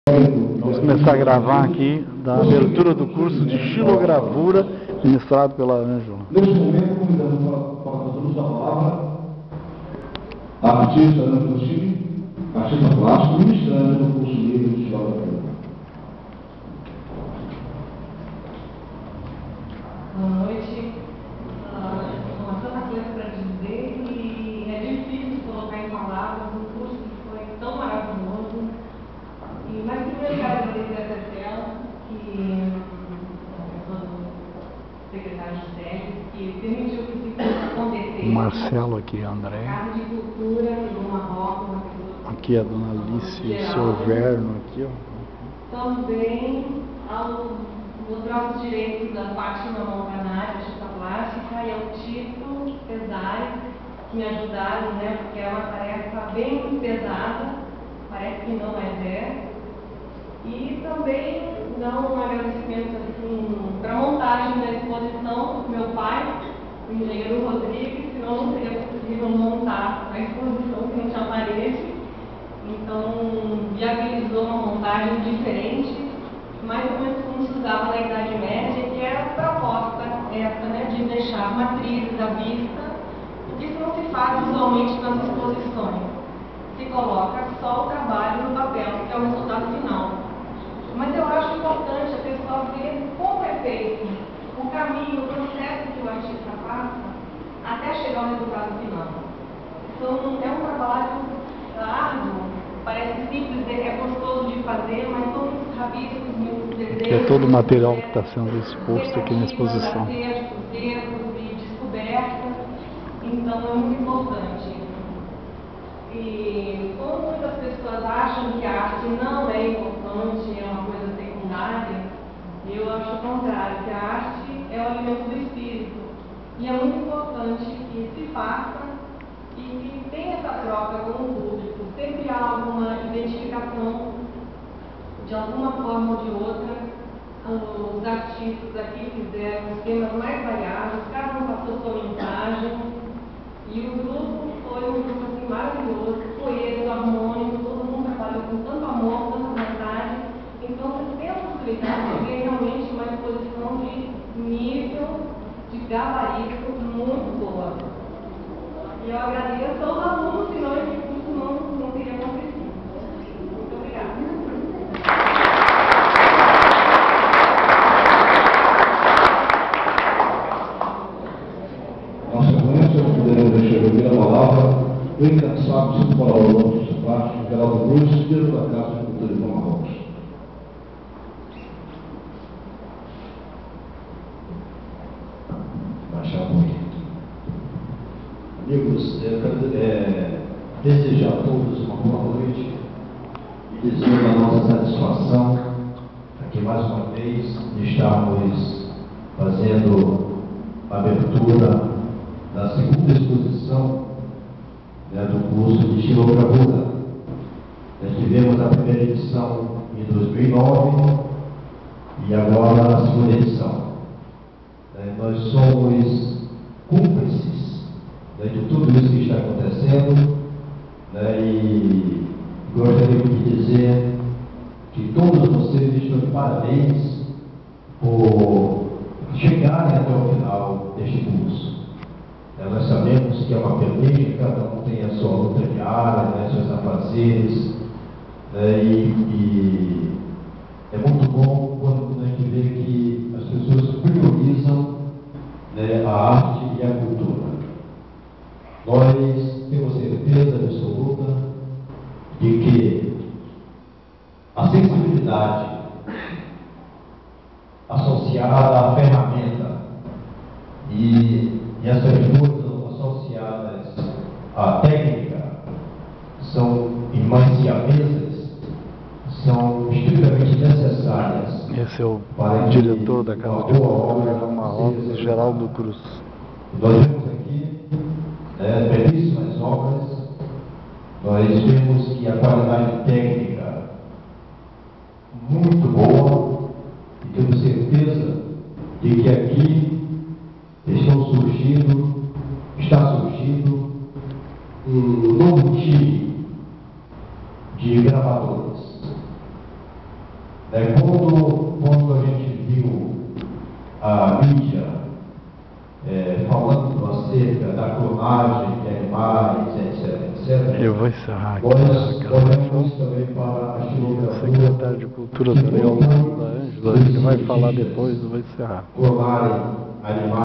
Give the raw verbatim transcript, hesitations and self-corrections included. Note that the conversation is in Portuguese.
Vamos começar a gravar aqui da abertura do curso de xilogravura ministrado pela Ângela. Neste momento, convidamos para a luz da palavra a artista Ângela Chile, artista plástico, ministrando no curso livre de xilogravura. Boa noite. Uh, uma tanta coisa para dizer e é difícil colocar em palavras um curso que foi tão maravilhoso. E, mas primeiro quero agradecer a Tercel, que é o secretário de SEG, que permitiu que isso pudesse acontecer. O Marcelo aqui, André. Casa de Cultura do Marrocos, uma pessoa. Aqui é a dona Alice e o seu Verno aqui, ó. Também ao os nossos direitos da Fátima Montanari, artista plástica, e ao Tito Pesari, que me ajudaram, né, porque é uma tarefa bem pesada, parece que não é é. E também dar um agradecimento assim, para a montagem da exposição do meu pai, o engenheiro Rodrigues, senão não seria possível montar a exposição frente à parede. Então, viabilizou uma montagem diferente, mais ou menos como se usava na Idade Média, que era a proposta essa, né, de deixar matrizes à vista, porque isso não se faz usualmente nas exposições. Se coloca só o trabalho no papel, que é o resultado final. Mas eu acho importante a pessoa ver como é feito o caminho, o processo que o artista passa até chegar ao resultado final. Então, é um trabalho árduo. Parece simples, é gostoso de fazer, mas são muitos rabiscos, muitos desenhos. É todo o material que está sendo exposto aqui na exposição. Acertos, erros e descobertas, então é muito importante. E como muitas pessoas acham que a arte não é importante, é uma coisa secundária, eu acho o contrário, que a arte é o alimento do espírito. E é muito importante que se faça e que tenha essa troca com o público. Sempre há alguma identificação, de alguma forma ou de outra. Os artistas aqui fizeram os temas mais variados, cada um passou sua mensagem, e o grupo foi um grupo assim, maravilhoso, coeso, harmônico, todo mundo trabalhou com tanto amor, tanta vontade. Então, você tem a possibilidade de ver realmente uma exposição de nível, de gabarito muito boa. E eu agradeço aos alunos, senão esse curso não, não teria acontecido. Muito obrigada. Na sequência, poderemos deixar ouvir a palavra do incansável psicólogo de plástico, Geraldo Cruz, diretor da Casa de Cultura de Marrocos. Baixar muito. Amigos, eu quero é, desejar a todos uma boa noite e dizer a nossa satisfação aqui mais uma vez de estarmos fazendo a abertura da segunda exposição, né, do curso de xilogravura. Nós tivemos a primeira edição em dois mil e nove e agora a segunda edição. É, nós somos cúmplices, né, de tudo isso que está acontecendo, né, e gostaria de dizer que todos vocês estão de parabéns por chegarem até o final deste curso. É, nós sabemos que é uma peleja, cada um tem a sua luta diária, né, seus afazeres, né, e, e é muito bom quando a gente vê que as pessoas priorizam, né, a arte e a cultura. Nós temos certeza absoluta de que a sensibilidade associada à ferramenta e, e essas duas associadas à técnica são irmãs siamesas, são estritamente necessárias. Esse é o para diretor da Casa de Cultura do do Marrocos, Geraldo Cruz. Nós vemos aqui, né, belíssimas obras, nós vemos que a qualidade técnica muito boa, e temos certeza de que aqui estão surgindo, está surgindo um novo time de gravadores. É, quando, quando a gente viu a mídia é, falando acerca da clonagem de animais, etc, etcétera, Eu vou encerrar aqui nós a gravação. olhamos também para a O xilogravura secretário de Cultura, Daniel da Ângela, ele vai falar depois, eu vou encerrar. clonarem animais.